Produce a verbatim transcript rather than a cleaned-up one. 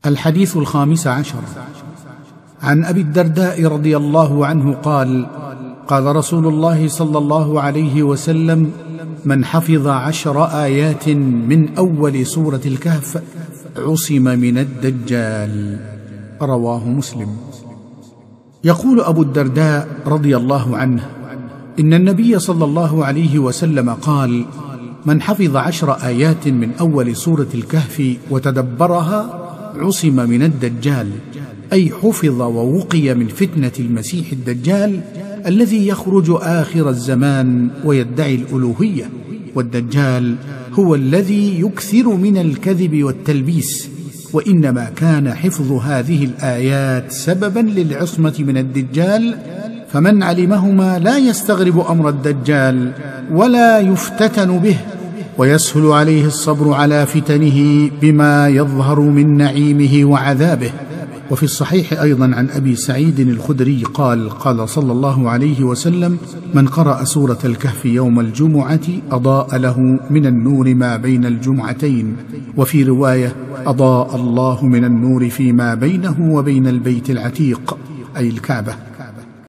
الحديث الخامس عشر. عن أبي الدرداء رضي الله عنه قال: قال رسول الله صلى الله عليه وسلم: من حفظ عشر آيات من أول سورة الكهف عصم من الدجال. رواه مسلم. يقول أبو الدرداء رضي الله عنه: إن النبي صلى الله عليه وسلم قال: من حفظ عشر آيات من أول سورة الكهف وتدبرها عصم من الدجال، أي حفظ ووقي من فتنة المسيح الدجال الذي يخرج آخر الزمان ويدعي الألوهية. والدجال هو الذي يكثر من الكذب والتلبيس، وإنما كان حفظ هذه الآيات سببا للعصمة من الدجال، فمن علمهما لا يستغرب أمر الدجال ولا يفتتن به، ويسهل عليه الصبر على فتنه بما يظهر من نعيمه وعذابه. وفي الصحيح أيضا عن أبي سعيد الخدري قال: قال صلى الله عليه وسلم: من قرأ سورة الكهف يوم الجمعة أضاء له من النور ما بين الجمعتين. وفي رواية: أضاء الله من النور فيما بينه وبين البيت العتيق، أي الكعبة.